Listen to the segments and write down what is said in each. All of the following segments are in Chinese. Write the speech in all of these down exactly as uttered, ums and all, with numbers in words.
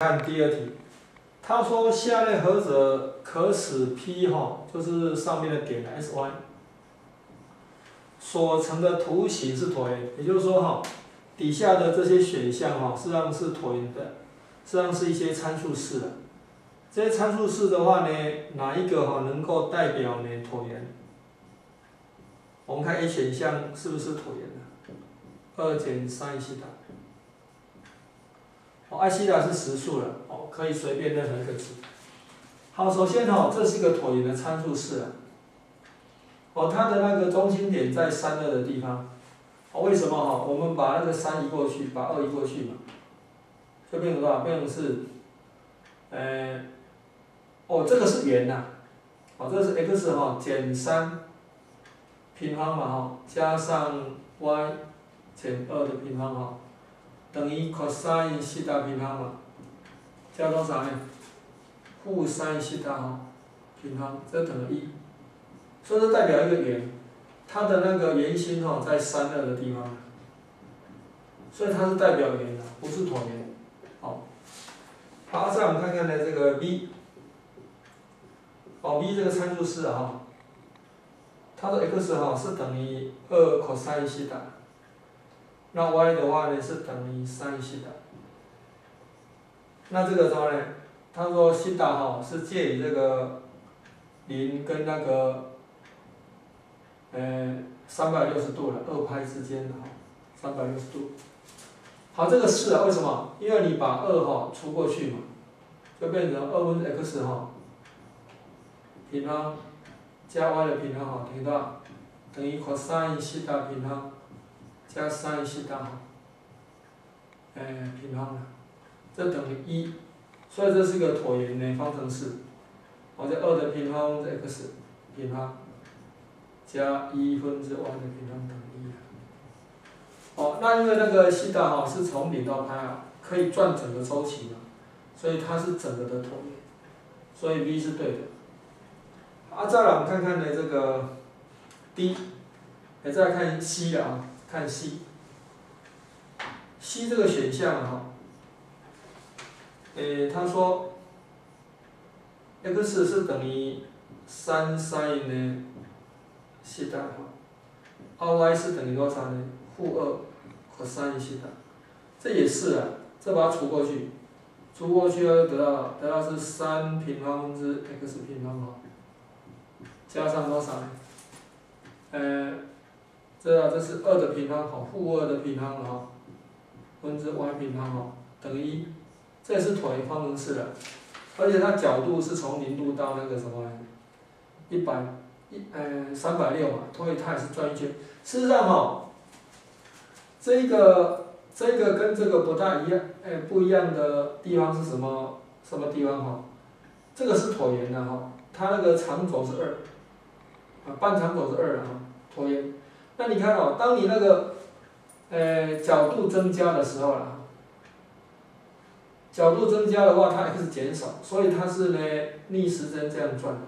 看第二题，他说下列何者可使 P 哈，就是上面的点 S Y 所成的图形是椭圆，也就是说哈，底下的这些选项哈，实际上是椭圆的，实际上是一些参数式的。这些参数式的话呢，哪一个哈能够代表呢椭圆？我们看 A 选项是不是椭圆的？二减三西塔。哦，爱西塔是实数了，哦，可以随便任何一个值。好，首先哈，这是一个椭圆的参数式啊。哦，它的那个中心点在三二的地方。哦，为什么哈？我们把那个三移过去，把二移过去嘛，就变成多少？变成是，呃，哦，这个是圆呐，哦，这是 x 哈减三平方嘛哈，加上 y 减二的平方哈，等于 cos 西塔平方嘛，加多少呢？负三西塔哈平方，这等于一，所以这代表一个圆，它的那个圆心哈在三二的地方，所以它是代表圆的，不是椭圆。好，好，再我们看看呢这个 b， 哦 b 这个参数式哈，它的 x 哈是等于二 cos 西塔，那 y 的话呢是等于三西塔，那这个时候呢？他说西塔哈是介于这个零跟那个呃三百六十度的二派之间的哈，三百六十度。好，这个是啊，为什么？因为你把二哈除过去嘛，就变成二分之 x 哈平方加 y 的平方哈等于多少？等于 cos 西塔平方加 sin 西塔哈，呃平方的，这等于一。所以这是一个椭圆的方程式，哦，这二的平方是 x 平方加一分之 y 的平方等于一。哦，那因为那个西塔哈是从零到派啊，可以转整个周期嘛，所以它是整个的椭圆，所以 b 是对的。啊，再来我们看看呢这个 d， 哎，再来看 c 了啊，看 c，c 这个选项哈。诶，他说 x 是等于三 sin 呢西塔哈 ，y 是等于多少呢？负二 cos 西塔，这也是啊，这把它除过去，除过去要得到得到是三平方分之 x 平方哈，加上多少呢？呃，这啊这是二的平方哈，负二的平方哈，分之 y 平方哈，等于一。这也是椭圆方程式的，而且它角度是从零度到那个什么，一百一呃三百六嘛，所以它也是转一圈。事实上哈，这个这个跟这个不大一样，哎不一样的地方是什么什么地方哈？这个是椭圆的哈，它那个长轴是二，啊半长轴是二的哈，椭圆。那你看哦，当你那个呃角度增加的时候啦。角度增加的话，它 x 减少，所以它是呢逆时针这样转的，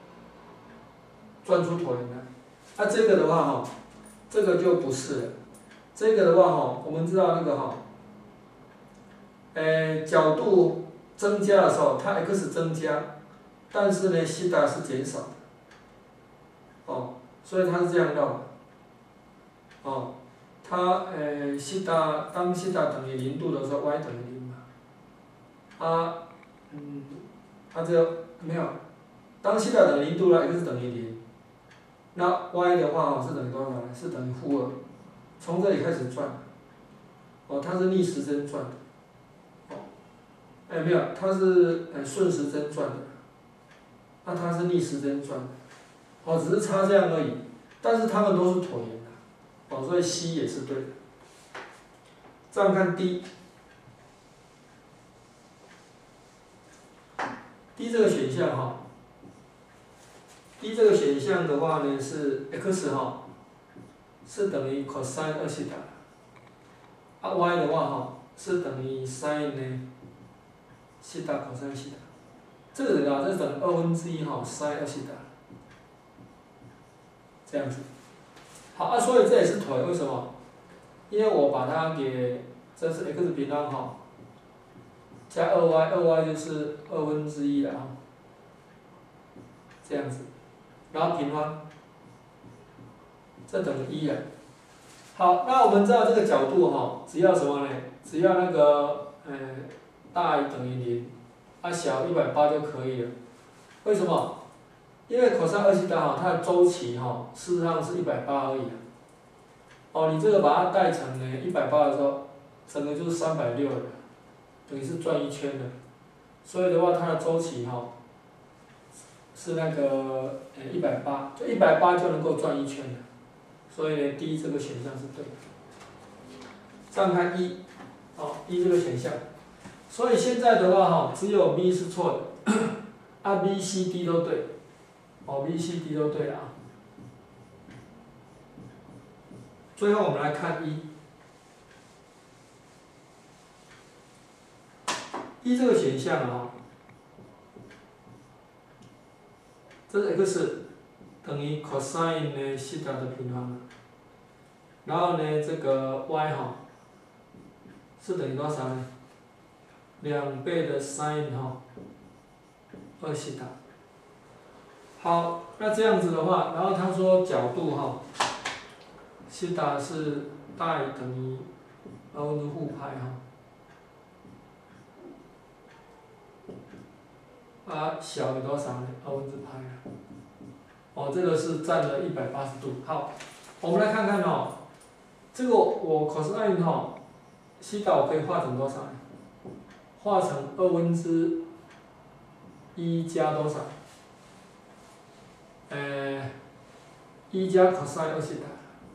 转出椭圆来。那、啊、这个的话哈，这个就不是了。这个的话哈，我们知道那个哈，呃角度增加的时候，它 x 增加，但是呢西塔是减少的，哦，所以它是这样绕的，哦，它呃西塔当西塔等于零度的时候 ，y 等于零。啊，嗯，它这个没有，当西塔等于零度了 ，x 等于零，那 y 的话是等于多少呢？是等于负二，从这里开始转，哦，它是逆时针转的，哦，哎没有，它是呃顺时针转的，那它是逆时针转的，哦，只是差这样而已，但是它们都是椭圆的，哦，所以 c 也是对的。再来看 d。D 这个选项哈 ，D 这个选项的话呢是 x 哈，是等于 cos 二西塔，啊 y 的话哈是等于 sin 呢西塔 cos 西塔，这个人啊这是等于二分之一哈 sin 二西塔，这样子。好啊，所以这也是椭圆，为什么？因为我把它给这是 x 平方哈， 加二 y， 二 y 就是二分之一了啊，这样子，然后平方，这等于一啊。好，那我们知道这个角度哈，只要什么呢？只要那个呃大于等于零，啊小一百八就可以了。为什么？因为 cos 二西塔哈，它的周期哈，事实上是一百八而已。哦，你这个把它带成呢一百八的时候，整个就是三百六了，等于是转一圈的。所以的话，它的周期哈是那个呃一百八，就一百八就能够转一圈了。所以呢，第一这个选项是对的。这样看一，哦一这个选项。所以现在的话哈，只有 B 是错的，啊 B、C、D 都对，哦 B、C、D 都对了啊。最后我们来看一，一这个选项啊，这是 x 等于 cosine 呢西塔的平方，然后呢这个 y 哈是等于多少呢？两倍的 sin 哈二西塔。好，那这样子的话，然后他说角度哈。西塔是大于等于二分之负派哈，啊小于多少呢？二分之派啊。哦，这个是占了一百八十度。好，我们来看看哦，这个我 cosine 哈，西塔我可以化成多少呢？化成二分之一加多少？呃，一加 cosine 二西塔。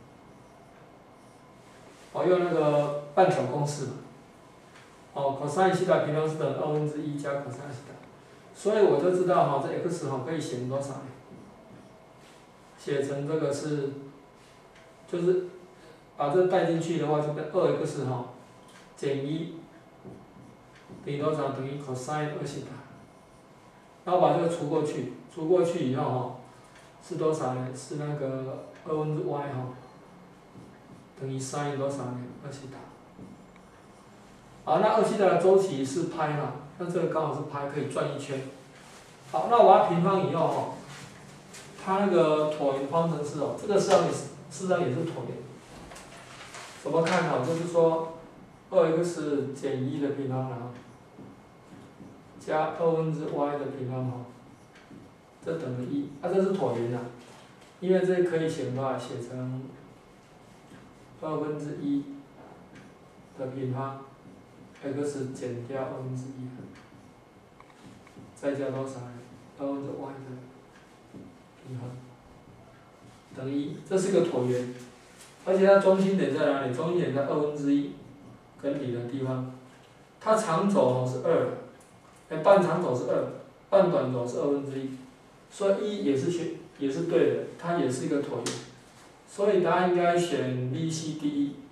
哦，用那个半角公式嘛。哦 ，cosine 西塔平方是等于二分之一加 cosine 西塔，所以我就知道哈，这 x 哈可以写成多少呢？写成这个是，就是把这带进去的话，就变二 x 哈减一等于多少？等于 cosine 二西塔，然后把这个除过去，除过去以后哈是多少呢？是那个二分之 y 哈。等于 sin 多少呢？二西塔。好，那二西塔的周期是派嘛？那这个刚好是派，可以转一圈。好，那我要平方以后哈，它那个椭圆方程式哦，这个实际上也是，实际上也是椭圆。怎么看哈？就是说，二 x 减一的平方啊，加二分之 y 的平方哈，这等于一，啊，这是椭圆啊，因为这可以写的话，写成。二分之一的平方 ，x 减掉二分之一，再加多少呢？二分之 y 的平方等于一，这是个椭圆，而且它中心点在哪里？中心点在二分之一跟零的地方，它长轴哦是二，哎，半长轴是二，半短轴是二分之一，所以一也是选也是对的，它也是一个椭圆。所以答案应该选 B、C、D、E。